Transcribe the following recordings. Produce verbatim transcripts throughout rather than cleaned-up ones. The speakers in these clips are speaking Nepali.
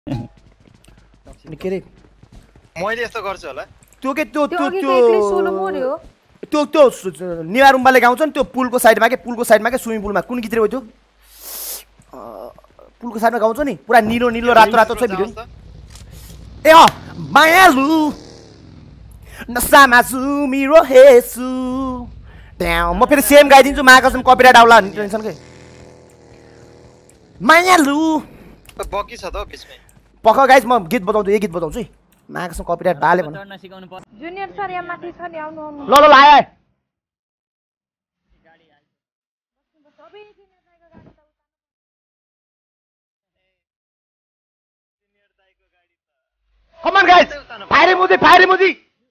नि के रे मैले यस्तो गर्छु होला त्यो के त्यो त्यो त्यो सोलो मोर्यो त्यो त्यो निवारुम्बाले गाउँछ नि त्यो पुलको साइडमा के पुलको साइडमा के स्विमिङ पुलमा कुन गीत रे हो त्यो पुलको साइडमा गाउँछ नि पुरा निलो निलो रातो रातो छ भिडियो ए अ मायालु नसामा सुमिरो हेसु त्यहाँ म फेरि सेम गाइदिन्छु महाकसम कपिराइट आउला नि टेन्सन के मायालु बकी छ त बिचमै पख गाइस म गीत बजाउँछु एक गीत बजाउँछु है महाकसम कपिराइट बाले भन जुनियर सर यहाँ माथि छ नि आउनु आउनु ल ल ल आए Come on guys! Fire emoji, fire emoji!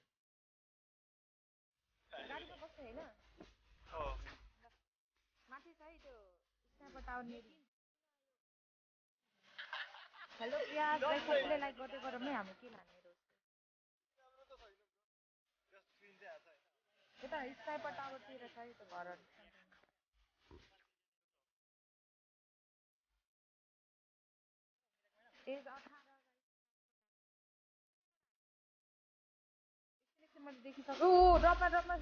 Hello प्याज गाइस सबैले लाइक गर्दै गरौँ है हामी के लाने रोज यता स्नाइपर टावरतिर छ यो घर एज अठार यसले मैले देखिसक्यो ओ ड्रपमा ड्रपमा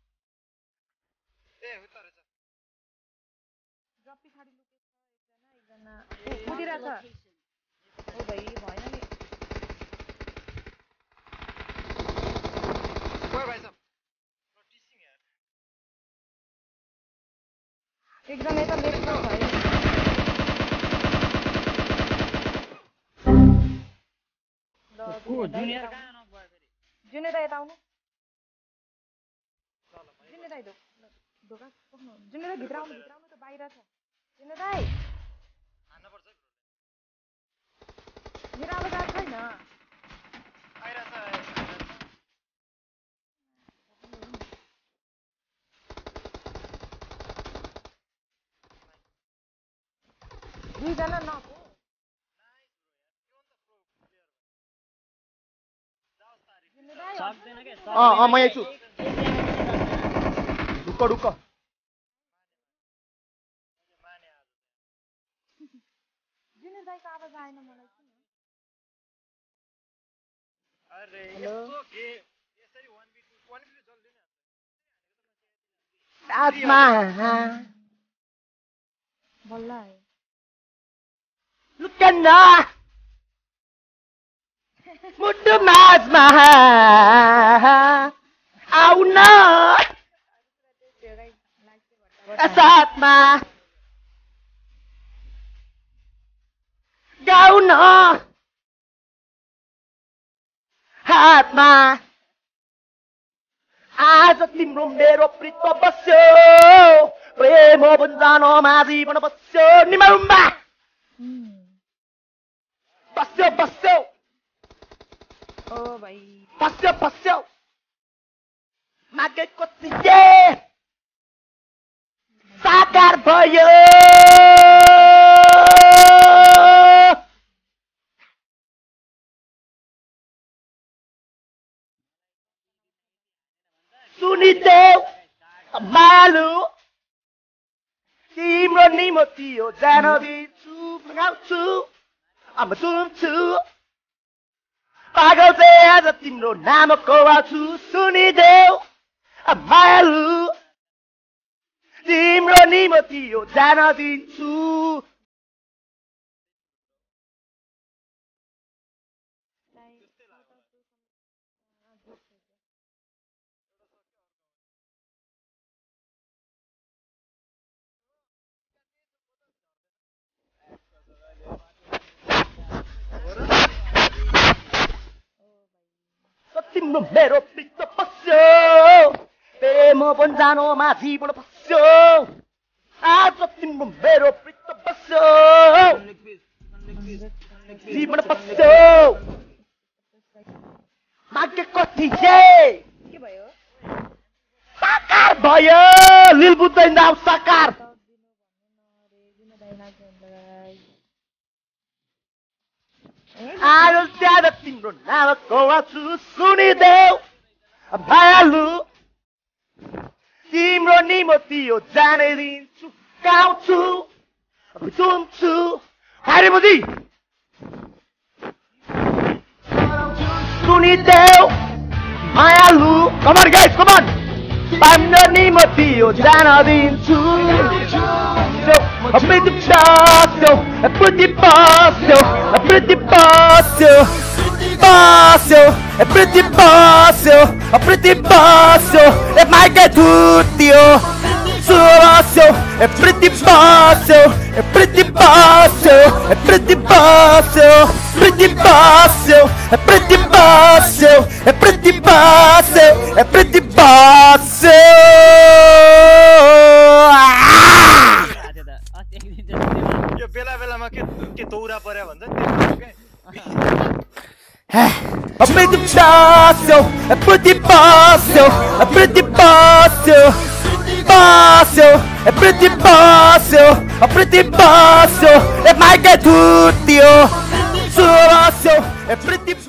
ए उता रहेछ ड्रप पछाडी लुकेछ एकजना एकजना कुदिरा छ ओ भाइ भएन नि कोही भाइ सब टिसिङ यार एकजना यता लेफ्टमा छ है को जुनियर कहाँ नक भयो फेरि जुनियर दाइ यता आउनु जुनियर दाइ ढोका पक्नु जुनियर दाइ भित्र आउनु भित्र आउनु त बाहिर छ जुनियर दाइ हान्न पर्छ मेरो आवाज छैन आइराछ दुईजना नक सक्दैन के अ अ म यहाँ छु ढुक्क ढुक्क जुनियर दाइको आवाज आएन मलाई किन अरे यस्तो के यसरी one v two one v two जल्दी नै आत्मा बल्ल आयो लुकन्ना मुटु माझमा आउन साथमा गाउन हातमा आज तिम्रो मेरो प्रीत बस्यो प्रेम बन्जानमा जीवन बस्यो निमारुम्बा बस्यो बस्यो ओ भाइ बस्यो बस्यो मागेको चिजे साकार भयो सुनिदेऊ मालु तिम्रो निमति हो जान दिन्छु गाउँछु अब सुन्छु पागल चाहिँ आज तिम्रो नामको आउँछु सुनिदेऊ मालु तिम्रो निमति हो जान दिन्छु तिम्रो मेरो प्रीत बस्यो प्रेम बन्जानोमा जीवन बस्यो आज तिम्रो मेरो प्रीत बस्यो जीवन बस्यो मागेको थिए के भयो साकार भयो लिल बुद्धै नाम साकार आज ज्यादा तिम्रो नामको आउँछु सुनिदेऊ मायालु तिम्रो निमति हो जाने दिन्छु गाउँछु सुन्छु हारे Modi teu Mayalu Come on guys, come on 밤년이 못 뛰어 자나딘수 A pretty bosso A pretty bosso A pretty bosso Bosso A pretty bosso A pretty bosso E mai che tutti oh Bosso A pretty bosso A pretty bosso A pretty bosso Pretty bosso A pretty bosso A pretty bosso A pretty bosso यो बेला बेलामा के के दौरा पर्यो भन्छ नि A pretty bosso A pretty bosso A pretty bosso Bosso A pretty bosso A pretty bosso E mai che tutti oh Bosso A pretty